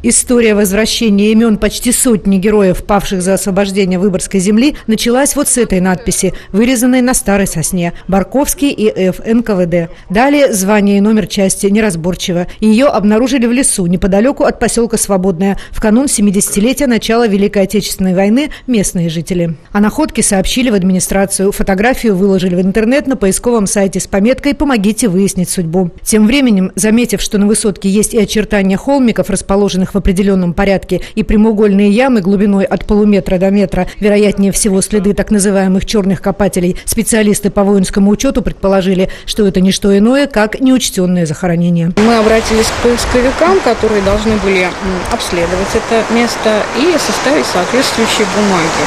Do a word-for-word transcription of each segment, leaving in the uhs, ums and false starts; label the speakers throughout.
Speaker 1: История возвращения имен почти сотни героев, павших за освобождение Выборгской земли, началась вот с этой надписи, вырезанной на старой сосне: Барковский И Ф Н К В Д. Далее звание и номер части неразборчиво. Ее обнаружили в лесу, неподалеку от поселка Свободное, в канун семидесятилетия начала Великой Отечественной войны местные жители. О находке сообщили в администрацию. Фотографию выложили в интернет на поисковом сайте с пометкой «Помогите выяснить судьбу». Тем временем, заметив, что на высотке есть и очертания холмиков, расположенных в определенном порядке, и прямоугольные ямы глубиной от полуметра до метра, вероятнее всего следы так называемых черных копателей, специалисты по воинскому учету предположили, что это не что иное, как неучтенное захоронение.
Speaker 2: Мы обратились к поисковикам, которые должны были обследовать это место и составить соответствующие бумаги.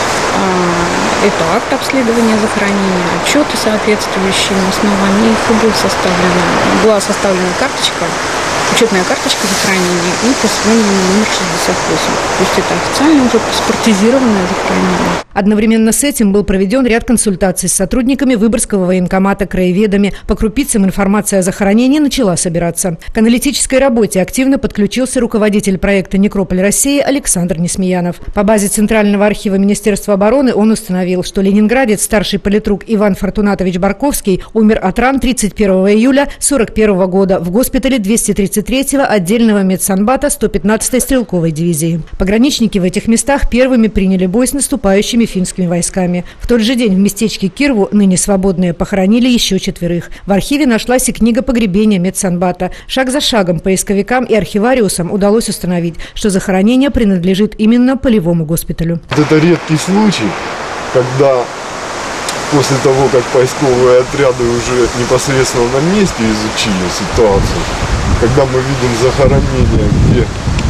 Speaker 2: Это акт обследования захоронения, отчеты соответствующие, на основании их и будет составлена, была составлена карточка, учетная карточка захоронения и присвоение номер шестьдесят восемь. То есть это официально уже паспортизированное захоронение.
Speaker 1: Одновременно с этим был проведен ряд консультаций с сотрудниками Выборгского военкомата, краеведами. По крупицам информация о захоронении начала собираться. К аналитической работе активно подключился руководитель проекта «Некрополь России» Александр Несмеянов. По базе Центрального архива Министерства обороны он установил, что ленинградец, старший политрук Иван Фортунатович Барковский, умер от ран тридцать первого июля сорок первого года в госпитале двести тридцать третьего отдельного медсанбата сто пятнадцатой стрелковой дивизии. Пограничники в этих местах первыми приняли бой с наступающими финскими войсками. В тот же день в местечке Кирву, ныне Свободное, похоронили еще четверых. В архиве нашлась и книга погребения медсанбата. Шаг за шагом поисковикам и архивариусам удалось установить, что захоронение принадлежит именно полевому госпиталю.
Speaker 3: Это редкий случай, когда после того, как поисковые отряды уже непосредственно на месте изучили ситуацию, когда мы видим захоронение, где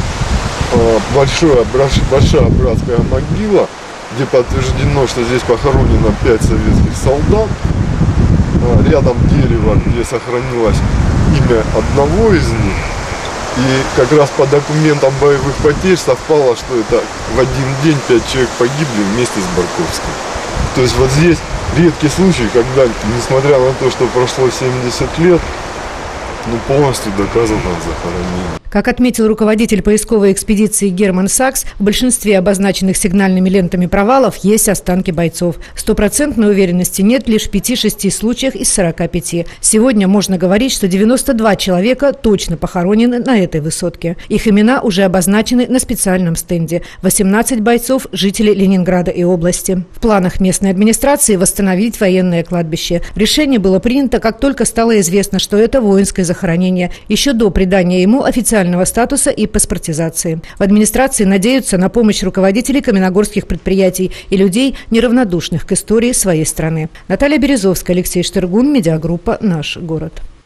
Speaker 3: э, большое, большая братская могила, где подтверждено, что здесь похоронено пять советских солдат, э, рядом дерево, где сохранилось имя одного из них, и как раз по документам боевых потерь совпало, что это в один день пять человек погибли вместе с Барковским. То есть вот здесь редкий случай, когда, несмотря на то, что прошло семьдесят лет, ну, полностью доказано захоронение.
Speaker 1: Как отметил руководитель поисковой экспедиции Герман Сакс, в большинстве обозначенных сигнальными лентами провалов есть останки бойцов. Стопроцентной уверенности нет лишь в пяти-шести случаях из сорока пяти. Сегодня можно говорить, что девяносто два человека точно похоронены на этой высотке. Их имена уже обозначены на специальном стенде. восемнадцать бойцов – жители Ленинграда и области. В планах местной администрации восстановить военное кладбище. Решение было принято, как только стало известно, что это воинское захоронение, еще до придания ему официального статуса и паспортизации. В администрации надеются на помощь руководителей каменногорских предприятий и людей, неравнодушных к истории своей страны. Наталья Березовская, Алексей Штыргун, медиагруппа «Наш город».